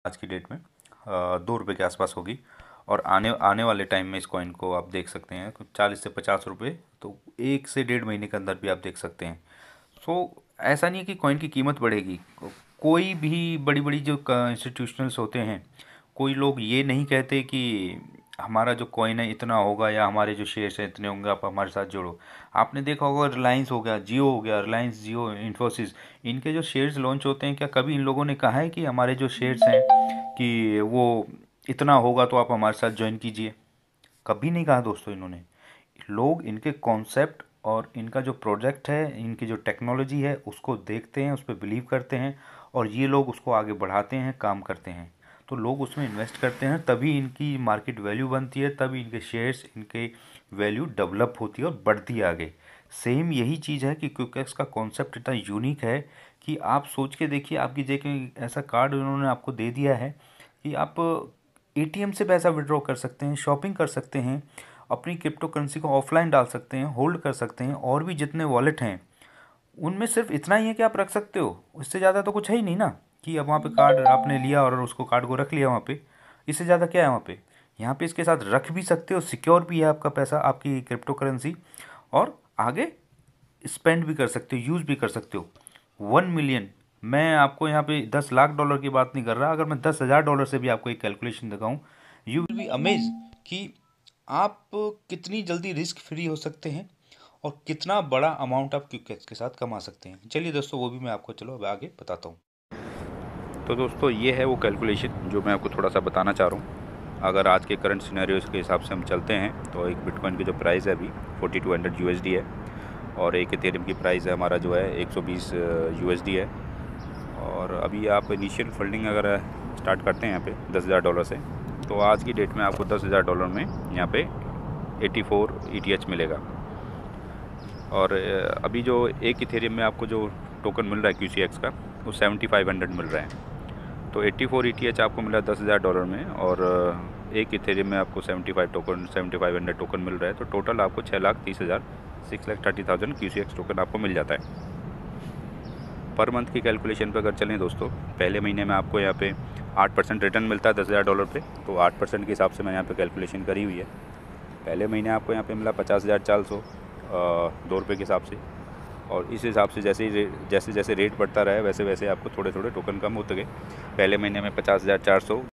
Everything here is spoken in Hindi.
आज की डेट में 2 रुपये के आसपास होगी। और आने आने वाले टाइम में इस कॉइन को आप देख सकते हैं 40 से 50 रुपये, तो 1 से 1.5 महीने के अंदर भी आप देख सकते हैं। सो ऐसा नहीं है कि कॉइन की कीमत बढ़ेगी। कोई भी बड़ी बड़ी जो इंस्टीट्यूशनल्स होते हैं, कोई लोग ये नहीं कहते कि हमारा जो कॉइन है इतना होगा या हमारे जो शेयर्स हैं इतने होंगे, आप हमारे साथ जोड़ो। आपने देखा होगा रिलायंस हो गया, जियो हो गया, रिलायंस, जियो, इन्फोसिस, इनके जो शेयर्स लॉन्च होते हैं, क्या कभी इन लोगों ने कहा है कि हमारे जो शेयर्स हैं कि वो इतना होगा तो आप हमारे साथ ज्वाइन कीजिए? कभी नहीं कहा दोस्तों इन्होंने। लोग इनके कॉन्सेप्ट और इनका जो प्रोजेक्ट है, इनकी जो टेक्नोलॉजी है, उसको देखते हैं, उस पर बिलीव करते हैं और ये लोग उसको आगे बढ़ाते हैं, काम करते हैं। तो लोग उसमें इन्वेस्ट करते हैं, तभी इनकी मार्केट वैल्यू बनती है, तभी इनके शेयर्स, इनके वैल्यू डेवलप होती है और बढ़ती है आगे। सेम यही चीज़ है कि क्यूकेक्स का कॉन्सेप्ट इतना यूनिक है कि आप सोच के देखिए, आपकी जेब ऐसा कार्ड उन्होंने आपको दे दिया है कि आप एटीएम से पैसा विड्रॉ कर सकते हैं, शॉपिंग कर सकते हैं, अपनी क्रिप्टो करेंसी को ऑफलाइन डाल सकते हैं, होल्ड कर सकते हैं, और भी जितने वॉलेट हैं उनमें सिर्फ इतना ही है कि आप रख सकते हो। इससे ज़्यादा तो कुछ है ही नहीं ना, कि अब वहाँ पे कार्ड आपने लिया और उसको कार्ड को रख लिया वहाँ पे। इससे ज़्यादा क्या है वहाँ पे? यहाँ पे इसके साथ रख भी सकते हो, सिक्योर भी है आपका पैसा, आपकी क्रिप्टो करेंसी, और आगे स्पेंड भी कर सकते हो, यूज़ भी कर सकते हो। 1 मिलियन, मैं आपको यहाँ पे $10 लाख की बात नहीं कर रहा। अगर मैं $10,000 से भी आपको एक कैलकुलेशन दिखाऊं, यू विल बी अमेज कि आप कितनी जल्दी रिस्क फ्री हो सकते हैं और कितना बड़ा अमाउंट आप क्विक के साथ कमा सकते हैं। चलिए दोस्तों, वो भी मैं आपको चलो अब आगे बताता हूँ। तो दोस्तों, ये है वो कैलकुलेशन जो मैं आपको थोड़ा सा बताना चाह रहा हूँ। अगर आज के करंट सिनेरियोज़ के हिसाब से हम चलते हैं तो एक बिटकॉइन की जो प्राइस है अभी 4200 USD है, और एक इथेरियम की प्राइस है हमारा जो है 120 USD है। और अभी आप इनिशियल फंडिंग अगर स्टार्ट करते हैं यहाँ पे $10,000 से, तो आज की डेट में आपको $10,000 में यहाँ पे 84 ETH मिलेगा। और अभी जो एक इथेरियम में आपको जो टोकन मिल रहा है QCX का, वो 7500 मिल रहा है। तो 84 ETH आपको मिला $10,000 में, और एक इथेरियम में आपको 7500 टोकन मिल रहा है। तो टोटल आपको 6,30,000 QCX टोकन आपको मिल जाता है। पर मंथ की कैलकुलेशन पे अगर चलें दोस्तों, पहले महीने में आपको यहाँ पे 8% रिटर्न मिलता है $10,000 पे। तो 8% के हिसाब से मैंने यहाँ पे कैलकुलेशन करी हुई है। पहले महीने आपको यहाँ पे मिला 50,400 2 रुपये के हिसाब से, और इस हिसाब से जैसे जैसे रेट बढ़ता रहा है वैसे वैसे आपको थोड़े थोड़े टोकन कम होते गए। पहले महीने में 50,400